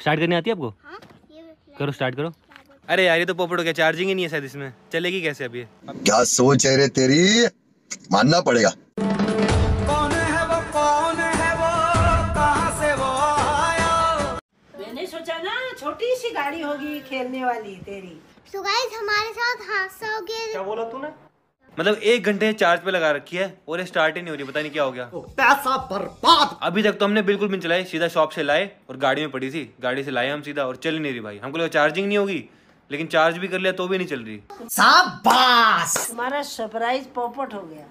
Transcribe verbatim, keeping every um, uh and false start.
Start करनी आती है आपको? हाँ, करो स्टार्ट करो। अरे यार ये तो पोपट हो गया, चार्जिंग ही नहीं है शायद इसमें, चलेगी कैसे अब ये? क्या सोच है रे तेरी, मानना पड़ेगा। कौन है वो, कौन है वो, कहां से वो आया? मैंने सोचा ना छोटी सी गाड़ी होगी खेलने वाली तेरी। तो गाइस हमारे साथ हादसा हो गया। क्या बोला तूने? मतलब एक घंटे चार्ज पे लगा रखी है और ये स्टार्ट ही नहीं हो रही, पता नहीं क्या हो गया। पैसा बर्बाद। अभी तक तो हमने बिल्कुल भी नहीं चलाई, सीधा शॉप से लाए और गाड़ी में पड़ी थी, गाड़ी से लाए हम सीधा और चल ही नहीं रही भाई। हमको लगा चार्जिंग नहीं होगी, लेकिन चार्ज भी कर लिया तो भी नहीं चल रही। शाबाश, तुम्हारा सरप्राइज पोपट हो गया।